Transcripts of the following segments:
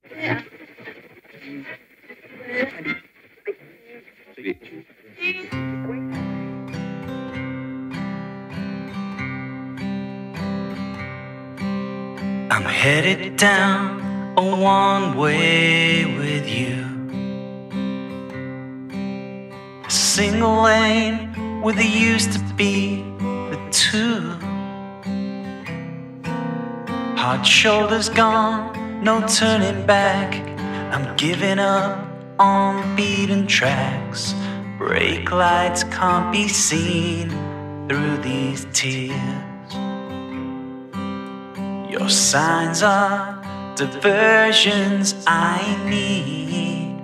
I'm headed down a one-way with you, a single lane where there used to be the two. Hard shoulders gone, no turning back. I'm giving up on beaten tracks. Brake lights can't be seen through these tears. Your signs are diversions I need.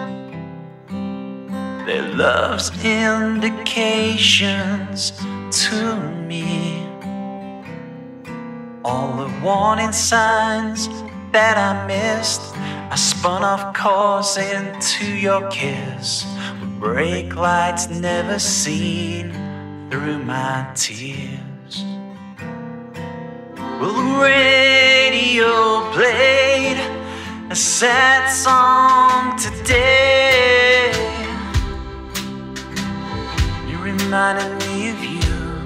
They're love's indications to me. All the warning signs that I missed, I spun off course into your kiss. With brake lights never seen through my tears. Well, the radio played a sad song today. You reminded me of you.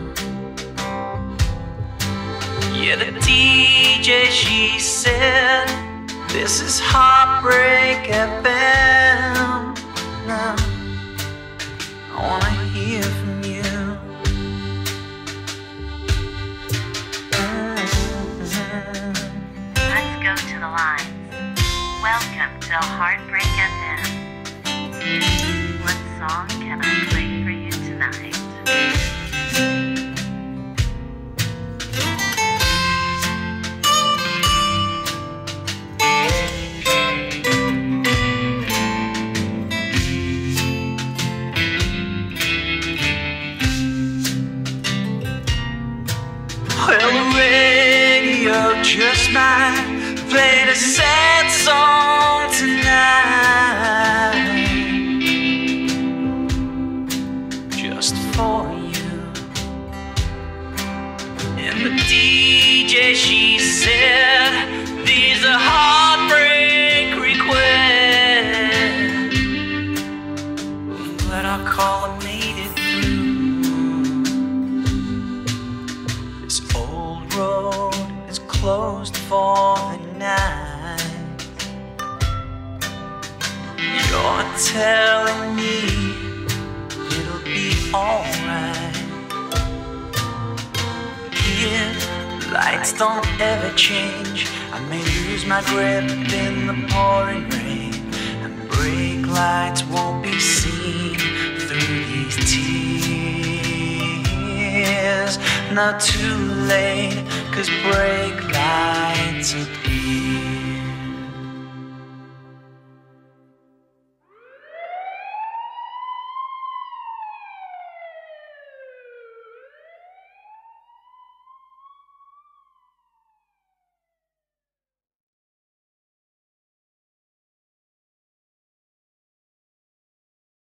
Yeah, the DJ, she said, this is Heartbreak FM. Now, I wanna hear from you. Let's go to the lines. Welcome to Heartbreak FM. What song can I play for you tonight? Well, the radio just might play a sad song tonight, just for you. And the DJ, she said, these are heartbreak requests. I'm glad our caller made it through. This old road is closed for the night. You're telling me it'll be alright. Here, lights don't ever change. I may lose my grip in the pouring rain, and brake lights won't be seen through these tears. Not too late, 'cause brake lights appear.